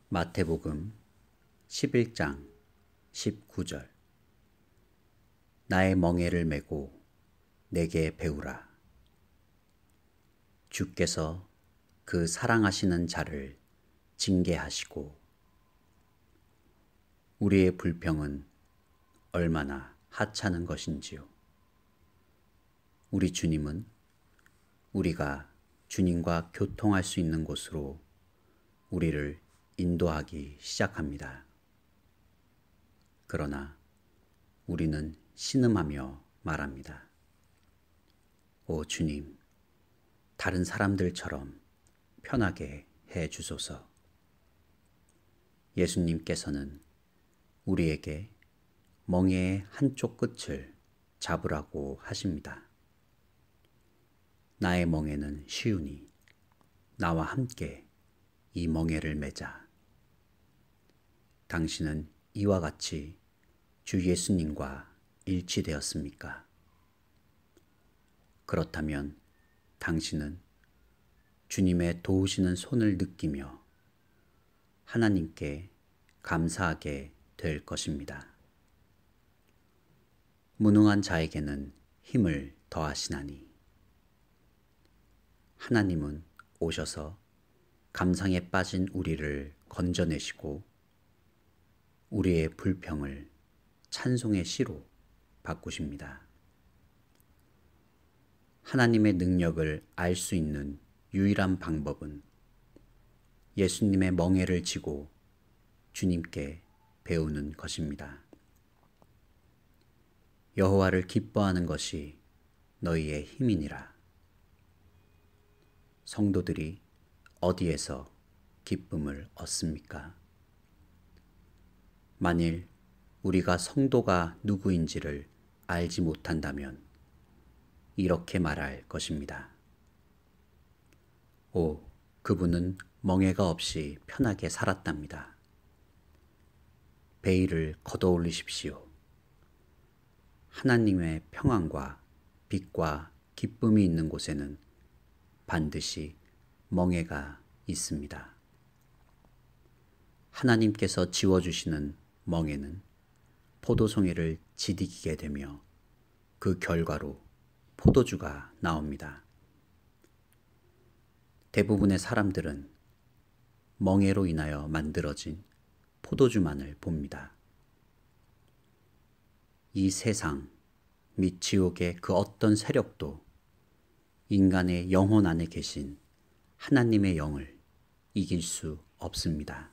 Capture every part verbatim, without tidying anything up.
마태복음 십일 장 십구 절. 나의 멍에를 메고 내게 배우라. 주께서 그 사랑하시는 자를 징계하시고 우리의 불평은 얼마나 하찮은 것인지요. 우리 주님은 우리가 주님과 교통할 수 있는 곳으로 우리를 인도하기 시작합니다. 그러나 우리는 신음하며 말합니다. 오 주님, 다른 사람들처럼 편하게 해 주소서. 예수님께서는 우리에게 멍에의 한쪽 끝을 잡으라고 하십니다. 나의 멍에는 쉬우니 나와 함께 이 멍에를 매자. 당신은 이와 같이 주 예수님과 일치되었습니까? 그렇다면 당신은 주님의 도우시는 손을 느끼며 하나님께 감사하게 될 것입니다. 무능한 자에게는 힘을 더하시나니 하나님은 오셔서 감상에 빠진 우리를 건져내시고 우리의 불평을 찬송의 시로 바꾸십니다. 하나님의 능력을 알 수 있는 유일한 방법은 예수님의 멍에를 지고 주님께 배우는 것입니다. 여호와를 기뻐하는 것이 너희의 힘이니라. 성도들이 어디에서 기쁨을 얻습니까? 만일 우리가 성도가 누구인지를 알지 못한다면 이렇게 말할 것입니다. 오, 그분은 멍에가 없이 편하게 살았답니다. 베일을 걷어올리십시오. 하나님의 평안과 빛과 기쁨이 있는 곳에는 반드시 멍에가 있습니다. 하나님께서 지워주시는 멍에는 포도송이를 지디게 되며 그 결과로 포도주가 나옵니다. 대부분의 사람들은 멍에로 인하여 만들어진 포도주만을 봅니다. 이 세상 및 지옥의 그 어떤 세력도 인간의 영혼 안에 계신 하나님의 영을 이길 수 없습니다.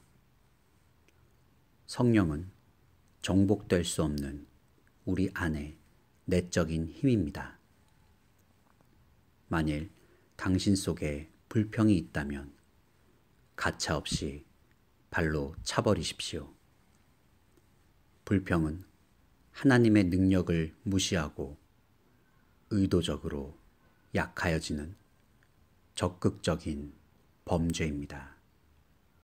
성령은 정복될 수 없는 우리 안의 내적인 힘입니다. 만일 당신 속에 불평이 있다면 가차없이 발로 차버리십시오. 불평은 하나님의 능력을 무시하고 의도적으로 약하여지는 적극적인 범죄입니다.